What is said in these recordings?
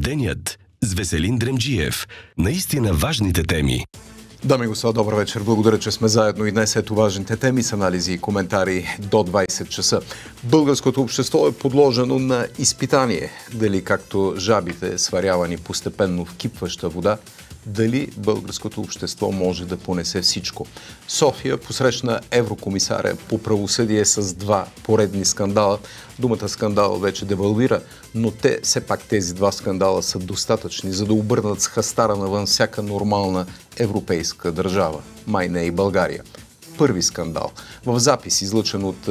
Денят с Веселин Дремджиев. Наистина важните теми. Дами и господа, добър вечер. Благодаря, че сме заедно и днес. Ето важните теми с анализи и коментари до 20 часа. Българското общество е подложено на изпитание. Дали както жабите, сварявани постепенно в кипваща вода, дали българското общество може да понесе всичко. София посрещна еврокомисаря по правосъдие с 2 поредни скандала. Думата скандал вече девалвира, но все пак тези 2 скандала са достатъчни, за да обърнат с хастара навън всяка нормална европейска държава. Май не и България. Първи скандал. В запис, излъчен от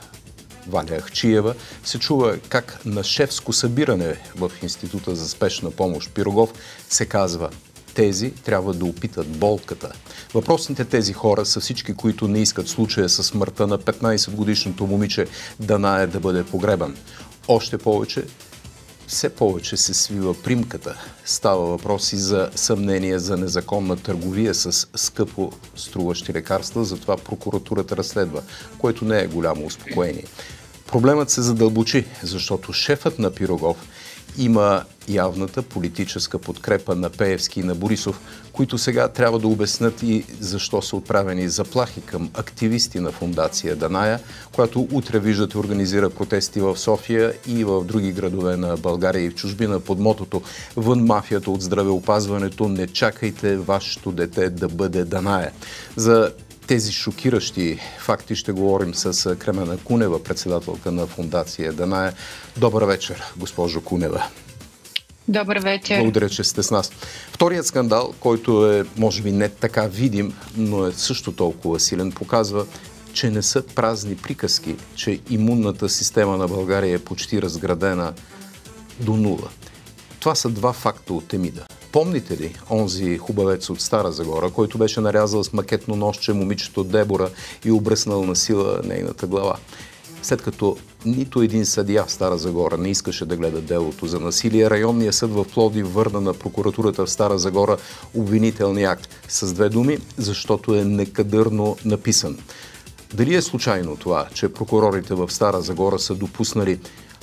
Валя Ахчиева, се чува как на шефско събиране в Института за спешна помощ Пирогов се казва: тези трябва да опитат болката. Въпросните тези хора са всички, които не искат случая със смъртта на 15-годишното момиче Даная да бъде погребан. Още повече, все повече се свива примката. Става въпрос и за съмнение за незаконна търговия с скъпо струващи лекарства, затова прокуратурата разследва, което не е голямо успокоение. Проблемът се задълбочи, защото шефът на Пирогов има явната политическа подкрепа на Пеевски и на Борисов, които сега трябва да обяснят и защо са отправени заплахи към активисти на фондация Даная, която утре, виждате, организира протести в София и в други градове на България и в чужбина под мотото "Вън мафията от здравеопазването, не чакайте вашето дете да бъде Даная". За тези шокиращи факти ще говорим с Кремена Кунева, председателка на фондация Даная. Добър вечер, госпожо Кунева. Добър вечер. Благодаря, че сте с нас. Вторият скандал, който е, може би, не така видим, но е също толкова силен, показва, че не са празни приказки, че имунната система на България е почти разградена до нула. Това са 2 факта от Темида. Помните ли онзи хубавец от Стара Загора, който беше нарязал с макетно ножче момичето Дебора и обръснал на сила нейната глава? След като нито един съдия в Стара Загора не искаше да гледа делото за насилие, районният съд в Пловдив върна на прокуратурата в Стара Загора обвинителния акт с 2 думи, защото е некадърно написан. Дали е случайно това, че прокурорите в Стара Загора са допуснали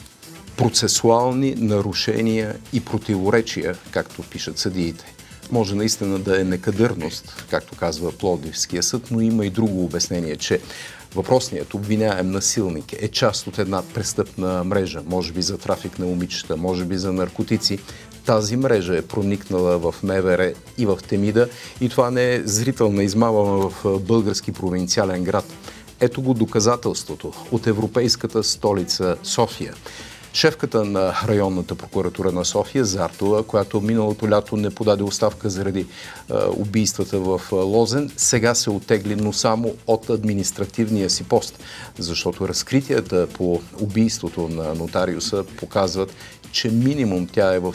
процесуални нарушения и противоречия, както пишат съдиите? Може наистина да е некадърност, както казва Пловдивския съд, но има и друго обяснение, че въпросният обвиняем насилник е част от една престъпна мрежа, може би за трафик на момичета, може би за наркотици. Тази мрежа е проникнала в МВР и в Темида и това не е зрителна измама в български провинциален град. Ето го доказателството от европейската столица София. Шефката на районната прокуратура на София, Зартова, която миналото лято не подаде оставка заради убийствата в Лозен, сега се оттегли, но само от административния си пост, защото разкритията по убийството на нотариуса показват, че минимум тя е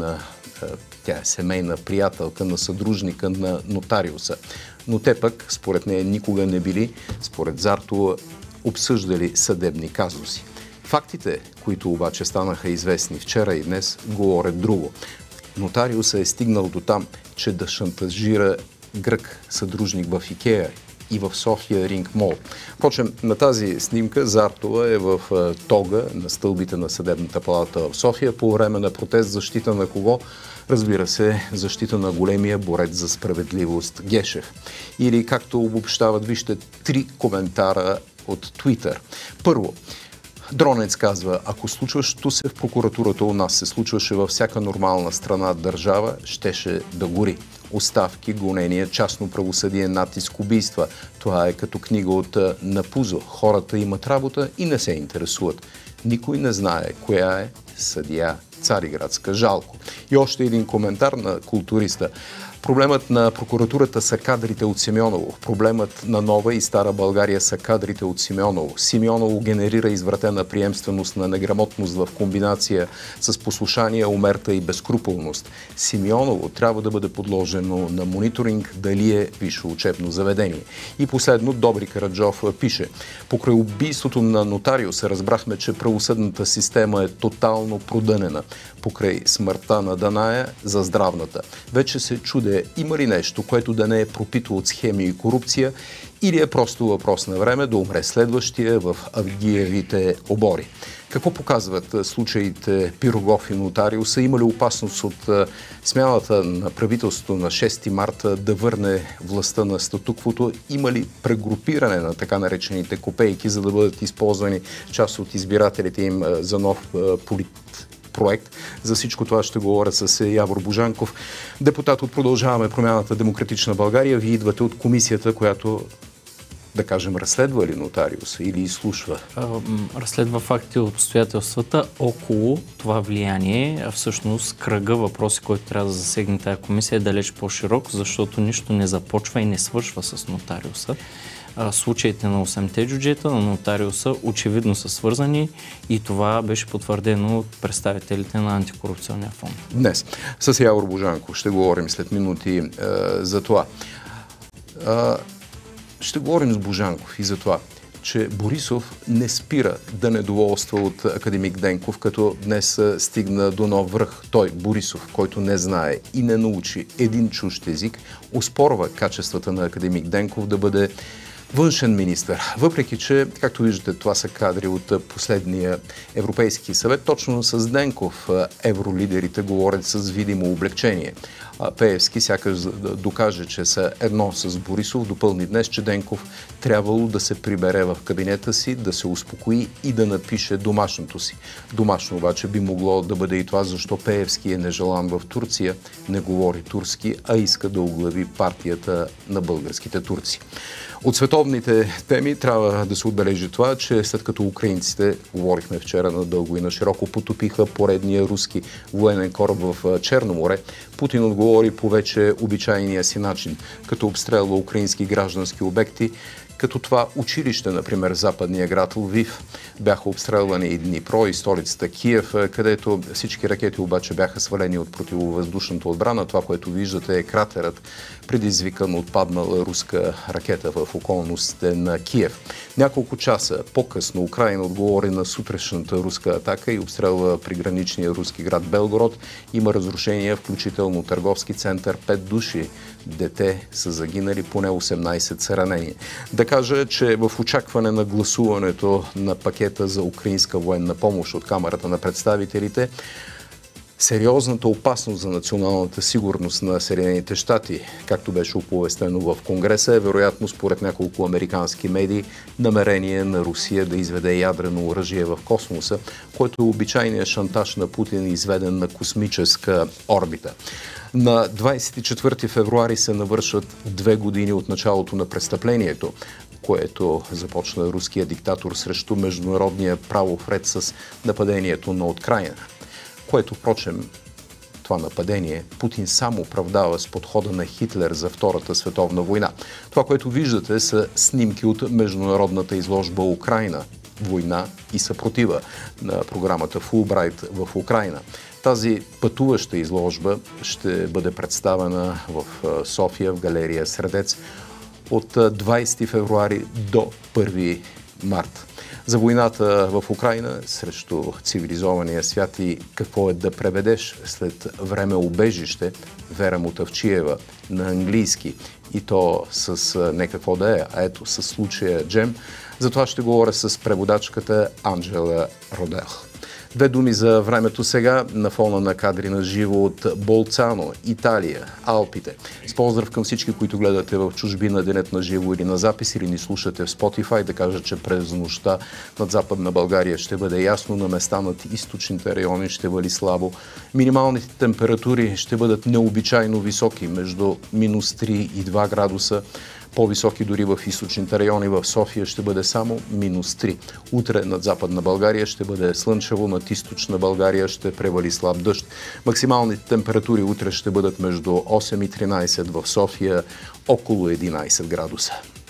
семейна приятелка на съдружника на нотариуса. Но те пък, според нея, никога не били, според Зартова, обсъждали съдебни казуси. Фактите, които обаче станаха известни вчера и днес, говорят друго. Нотариусът е стигнал до там, че да шантажира грък съдружник в Икеа и в София Ринг Мол. Впрочем, на тази снимка Зартова е в тога на стълбите на Съдебната палата в София по време на протест. Защита на кого? Разбира се, защита на големия борец за справедливост Гешев. Или, както обобщават, вижте 3 коментара от Twitter. Първо, Дронец казва: ако случващото се в прокуратурата у нас се случваше във всяка нормална страна държава, щеше да гори. Оставки, гонения, частно правосъдие, натиск, убийства. Това е като книга от Напузо. Хората имат работа и не се интересуват. Никой не знае коя е съдия Цариградска. Жалко. И още един коментар на културиста. Проблемът на прокуратурата са кадрите от Симеоново. Проблемът на Нова и Стара България са кадрите от Симеоново. Симеоново генерира извратена приемственост на неграмотност в комбинация с послушание, омерта и безкруполност. Симеоново трябва да бъде подложено на мониторинг дали е висше учебно заведение. И последно, Добри Караджов пише: покрай убийството на нотариуса разбрахме, че правосъдната система е тотално продънена. покрай смъртта на Даная за здравната. Вече се чуде, има ли нещо, което да не е пропито от схеми и корупция, или е просто въпрос на време да умре следващия в Авгиевите обори. Какво показват случаите Пирогов и Нотариуса? Има ли опасност от смяната на правителството на 6 марта да върне властта на статуквото? Има ли прегрупиране на така наречените копейки, за да бъдат използвани част от избирателите им за нов проект? За всичко това ще говоря с Явор Божанков, депутат от Продължаваме промяната Демократична България. Вие идвате от комисията, която, да кажем, разследва ли Нотариуса или изслушва? Разследва факти и обстоятелствата около това влияние. Всъщност кръга въпроси, който трябва да засегне тази комисия, е далеч по-широк, защото нищо не започва и не свършва с Нотариуса. Случаите на 8-те джуджета на Нотариуса очевидно са свързани и това беше потвърдено от представителите на Антикорупционния фонд. Днес с Явор Божанков ще говорим след минути за това. Ще говорим с Божанков и за това, че Борисов не спира да недоволства от академик Денков, като днес стигна до нов връх. Той, Борисов, който не знае и не научи един чужд език, оспорва качествата на академик Денков да бъде външен министър. Въпреки че, както виждате, това са кадри от последния Европейски съвет, точно с Денков евролидерите говорят с видимо облегчение. Пеевски сякаш да докаже, че са едно с Борисов, допълни днес, че Денков трябвало да се прибере в кабинета си, да се успокои и да напише домашното си. Домашно обаче би могло да бъде и това, защо Пеевски е нежелан в Турция, не говори турски, а иска да оглави партията на българските турци. От световните теми трябва да се отбележи това, че след като украинците, говорихме вчера надълго и на широко, потопиха поредния руски военен кораб в Черно море, Путин отговори по вече обичайния си начин, като обстрелва украински граждански обекти, като това училище, например, западния град Лвив, бяха обстрелвани и Днипро, и столицата Киев, където всички ракети обаче бяха свалени от противовъздушната отбрана. Това, което виждате, е кратерът, предизвикан от паднала руска ракета в околностите на Киев. Няколко часа по-късно Украйна отговори на сутрешната руска атака и обстрелва приграничния руски град Белгород. Има разрушения, включително търговски център, 5 души дете са загинали, поне 18 са ранени. Да кажа, че в очакване на гласуването на пакета за украинска военна помощ от Камарата на представителите, сериозната опасност за националната сигурност на Съединените щати, както беше оповестено в Конгреса, е вероятно, според няколко американски медии, намерение на Русия да изведе ядрено оръжие в космоса, който е обичайният шантаж на Путин, изведен на космическа орбита. На 24 февруари се навършват 2 години от началото на престъплението, което започна руския диктатор срещу международния правов ред с нападението на Украйна. Което, впрочем, това нападение Путин сам оправдава с подхода на Хитлер за Втората световна война. Това, което виждате, са снимки от международната изложба Украйна, война и съпротива на програмата Фулбрайт в Украйна. Тази пътуваща изложба ще бъде представена в София, в галерия Средец от 20 февруари до 1 март. За войната в Украйна срещу цивилизования свят и какво е да преведеш след време убежище, Вера Мутавчиева на английски, и то с не какво да е, а ето с случая Джем. За това ще говоря с преводачката Анджела Родел. 2 думи за времето сега на фона на кадри на живо от Болцано, Италия, Алпите. С поздрав към всички, които гледате в чужбина денят на живо или на запис, или ни слушате в Spotify, да кажа, че през нощта над Западна България ще бъде ясно, на места над източните райони ще вали слабо. Минималните температури ще бъдат необичайно високи, между -3 и 2 градуса. По-високи дори в източните райони. В София ще бъде само -3. Утре над Западна България ще бъде слънчево, над източна България ще превали слаб дъжд. Максималните температури утре ще бъдат между 8 и 13, в София около 11 градуса.